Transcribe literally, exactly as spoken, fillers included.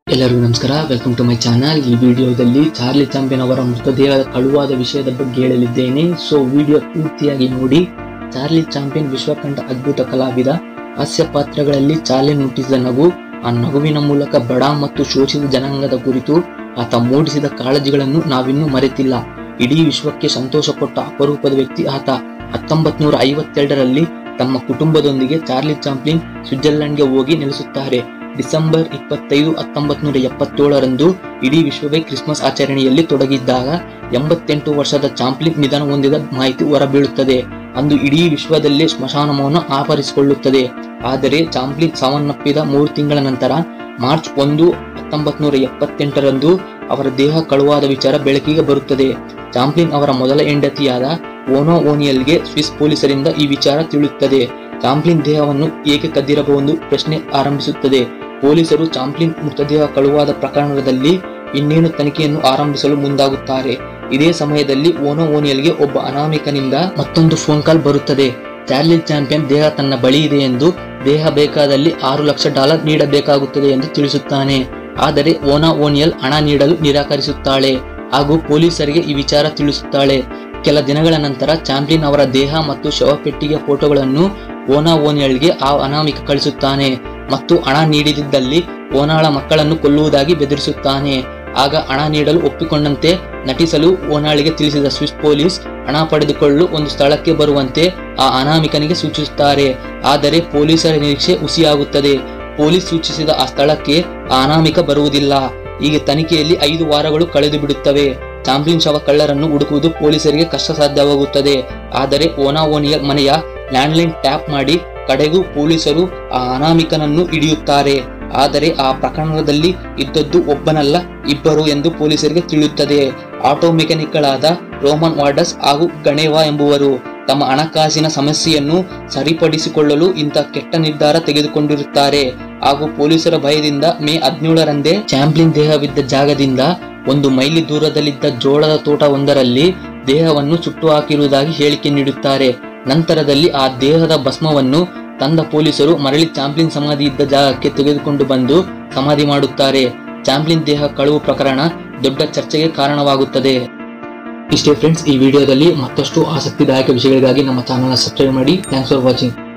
ಎಲ್ಲರಿಗೂ ನಮಸ್ಕಾರ, welcome to my channel. ಈ ವಿಡಿಯೋದಲ್ಲಿ ಚಾರ್ಲಿ ಚಾಂಪಿಯನ್ ಅವರ ಮೃತದೇಹದ ಕಳುವಾದ ವಿಷಯದ ಬಗ್ಗೆ ಹೇಳಲಿದ್ದೇನೆ। ಸೊ ವಿಡಿಯೋ ಪೂರ್ತಿಯಾಗಿ ನೋಡಿ। ಚಾರ್ಲಿ ಚಾಂಪಿಯನ್ ವಿಶ್ವಕಂಡ ಅದ್ಭುತ ಕಲಾವಿದ। ಹಾಸ್ಯ ಪಾತ್ರಗಳಲ್ಲಿ ಚಾರ್ಲಿ ನುಟ್ಟಿಸಿದ ನಗು, ಆ ನಗುವಿನ ಮೂಲಕ ಬಡ ಮತ್ತು ಶೋಷಿತ ಜನಾಂಗದ ಕುರಿತು ಆತ ಮೂಡಿಸಿದ ಕಾಳಜಿಗಳನ್ನು ನಾವಿನ್ನೂ ಮರೆತಿಲ್ಲ। ಇಡೀ ವಿಶ್ವಕ್ಕೆ ಸಂತೋಷ ಕೊಟ್ಟ ಅಪರೂಪದ ವ್ಯಕ್ತಿ ಆತ। ಹತ್ತೊಂಬತ್ ನೂರ ಐವತ್ತೆರಡರಲ್ಲಿ ತಮ್ಮ ಕುಟುಂಬದೊಂದಿಗೆ ಚಾರ್ಲಿ ಚಾಂಪ್ಲಿನ್ ಸ್ವಿಟ್ಜರ್ಲೆಂಡ್ಗೆ ಹೋಗಿ ನೆಲೆಸುತ್ತಾರೆ। ಡಿಸೆಂಬರ್ ಇಪ್ಪತ್ತೈದು ಹತ್ತೊಂಬತ್ ನೂರ ಎಪ್ಪತ್ತೇಳರಂದು ಇಡೀ ವಿಶ್ವವೇ ಕ್ರಿಸ್ಮಸ್ ಆಚರಣೆಯಲ್ಲಿ ತೊಡಗಿದ್ದಾಗ ಎಂಬತ್ತೆಂಟು ವರ್ಷದ ಚಾಂಪ್ಲಿನ್ ನಿಧನ ಹೊಂದಿದ ಮಾಹಿತಿ ಹೊರಬೀಳುತ್ತದೆ। ಅಂದು ಇಡೀ ವಿಶ್ವದಲ್ಲೇ ಸ್ಮಶಾನ ಮೌನ ಆವರಿಸಿಕೊಳ್ಳುತ್ತದೆ। ಆದರೆ ಚಾಂಪ್ಲಿನ್ ಸಾವನ್ನಪ್ಪಿದ ಮೂರು ತಿಂಗಳ ನಂತರ ಮಾರ್ಚ್ ಒಂದು ಹತ್ತೊಂಬತ್ ನೂರ ಎಪ್ಪತ್ತೆಂಟರಂದು ಅವರ ದೇಹ ಕಳುವಾದ ವಿಚಾರ ಬೆಳಕಿಗೆ ಬರುತ್ತದೆ। ಚಾಂಪ್ಲಿನ್ ಅವರ ಮೊದಲ ಹೆಂಡತಿಯಾದ ಓನಾ ಓನಿಯಲ್ಗೆ ಸ್ವಿಸ್ ಪೊಲೀಸರಿಂದ ಈ ವಿಚಾರ ತಿಳಿಯುತ್ತದೆ। ಚಾಂಪ್ಲಿನ್ ದೇಹವನ್ನು ಏಕೆ ಕದ್ದಿರಬಹುದೆಂದು ಪ್ರಶ್ನೆ ಆರಂಭಿಸುತ್ತದೆ। ಪೊಲೀಸರು ಚಾಂಪ್ಲಿನ್ ಮೃತದೇಹ ಕಳುವಾದ ಪ್ರಕರಣದಲ್ಲಿ ಇನ್ನೇನು ತನಿಖೆಯನ್ನು ಆರಂಭಿಸಲು ಮುಂದಾಗುತ್ತಾರೆ। ಇದೇ ಸಮಯದಲ್ಲಿ ಓನಾ ಓನಿಯಲ್ಗೆ ಒಬ್ಬ ಅನಾಮಿಕನಿಂದ ಮತ್ತೊಂದು ಫೋನ್ ಕಾಲ್ ಬರುತ್ತದೆ। ಚಾರ್ಲಿ ಚಾಂಪಿಯನ್ ದೇಹ ತನ್ನ ಬಳಿ ಇದೆ ಎಂದು, ದೇಹ ಬೇಕಾದಲ್ಲಿ ಆರು ಲಕ್ಷ ಡಾಲರ್ ನೀಡಬೇಕಾಗುತ್ತದೆ ಎಂದು ತಿಳಿಸುತ್ತಾನೆ। ಆದರೆ ಓನಾ ಓನಿಯಲ್ ಹಣ ನೀಡಲು ನಿರಾಕರಿಸುತ್ತಾಳೆ ಹಾಗೂ ಪೊಲೀಸರಿಗೆ ಈ ವಿಚಾರ ತಿಳಿಸುತ್ತಾಳೆ। ಕೆಲ ದಿನಗಳ ನಂತರ ಚಾಂಪ್ಲಿನ್ ಅವರ ದೇಹ ಮತ್ತು ಶವಪೆಟ್ಟಿಗೆ ಫೋಟೋಗಳನ್ನು ಓನಾ ಓನಿಯಲ್ಗೆ ಆ ಅನಾಮಿಕ ಕಳಿಸುತ್ತಾನೆ ಮತ್ತು ಹಣ ನೀಡಿದ್ದಲ್ಲಿ ಓನಾಳ ಮಕ್ಕಳನ್ನು ಕೊಲ್ಲುವುದಾಗಿ ಬೆದರಿಸುತ್ತಾನೆ। ಆಗ ಹಣ ನೀಡಲು ಒಪ್ಪಿಕೊಂಡಂತೆ ನಟಿಸಲು ಓನಾಳಿಗೆ ತಿಳಿಸಿದ ಸ್ವಿಸ್ ಪೊಲೀಸ್ ಹಣ ಪಡೆದುಕೊಳ್ಳಲು ಒಂದು ಸ್ಥಳಕ್ಕೆ ಬರುವಂತೆ ಆ ಅನಾಮಿಕನಿಗೆ ಸೂಚಿಸುತ್ತಾರೆ। ಆದರೆ ಪೊಲೀಸರ ನಿರೀಕ್ಷೆ ಹುಸಿಯಾಗುತ್ತದೆ। ಪೊಲೀಸ್ ಸೂಚಿಸಿದ ಆ ಸ್ಥಳಕ್ಕೆ ಆ ಅನಾಮಿಕ ಬರುವುದಿಲ್ಲ। ಈಗ ತನಿಖೆಯಲ್ಲಿ ಐದು ವಾರಗಳು ಕಳೆದು ಬಿಡುತ್ತವೆ। ಚಾಂಪ್ಲಿನ್ ಶವ ಕಳ್ಳರನ್ನು ಹುಡುಕುವುದು ಪೊಲೀಸರಿಗೆ ಕಷ್ಟ ಸಾಧ್ಯವಾಗುತ್ತದೆ। ಆದರೆ ಓನಾ ಓನಿಯಲ್ ಮನೆಯ ಲ್ಯಾಂಡ್ಲೈನ್ ಟ್ಯಾಪ್ ಮಾಡಿ ಕಡೆಗೂ ಪೊಲೀಸರು ಆ ಅನಾಮಿಕನನ್ನು ಹಿಡಿಯುತ್ತಾರೆ। ಆದರೆ ಆ ಪ್ರಕರಣದಲ್ಲಿ ಇದ್ದದ್ದು ಒಬ್ಬನಲ್ಲ, ಇಬ್ಬರು ಎಂದು ಪೊಲೀಸರಿಗೆ ತಿಳಿಯುತ್ತದೆ। ಆಟೋ ಮೆಕ್ಯಾನಿಕ್ಗಳಾದ ರೋಮನ್ ವಾರ್ಡಸ್ ಹಾಗೂ ಗಣೇವಾ ಎಂಬುವರು ತಮ್ಮ ಹಣಕಾಸಿನ ಸಮಸ್ಯೆಯನ್ನು ಸರಿಪಡಿಸಿಕೊಳ್ಳಲು ಇಂಥ ಕೆಟ್ಟ ನಿರ್ಧಾರ ತೆಗೆದುಕೊಂಡಿರುತ್ತಾರೆ ಹಾಗೂ ಪೊಲೀಸರ ಭಯದಿಂದ ಮೇ ಹದಿನೇಳರಂದೇ ಚಾಂಪ್ಲಿನ್ ದೇಹವಿದ್ದ ಜಾಗದಿಂದ ಒಂದು ಮೈಲಿ ದೂರದಲ್ಲಿದ್ದ ಜೋಳದ ತೋಟ ಒಂದರಲ್ಲಿ ದೇಹವನ್ನು ಸುಟ್ಟು ಹಾಕಿರುವುದಾಗಿ ಹೇಳಿಕೆ ನೀಡುತ್ತಾರೆ। ನಂತರದಲ್ಲಿ ಆ ದೇಹದ ಭಸ್ಮವನ್ನು ತಂದ ಪೊಲೀಸರು ಮರಳಿ ಚಾಂಪ್ಲಿನ್ ಸಮಾಧಿ ಇದ್ದ ಜಾಗಕ್ಕೆ ತೆಗೆದುಕೊಂಡು ಬಂದು ಸಮಾಧಿ ಮಾಡುತ್ತಾರೆ। ಚಾಂಪ್ಲಿನ್ ದೇಹ ಕಳುವು ಪ್ರಕರಣ ದೊಡ್ಡ ಚರ್ಚೆಗೆ ಕಾರಣವಾಗುತ್ತದೆ। ಇಷ್ಟೇ ಫ್ರೆಂಡ್ಸ್, ಈ ವಿಡಿಯೋದಲ್ಲಿ ಮತ್ತಷ್ಟು ಆಸಕ್ತಿದಾಯಕ ವಿಷಯಗಳಿಗಾಗಿ ನಮ್ಮ ಚಾನಲ್ ಸಬ್ಸ್ಕ್ರೈಬ್ ಮಾಡಿ। Thanks for watching.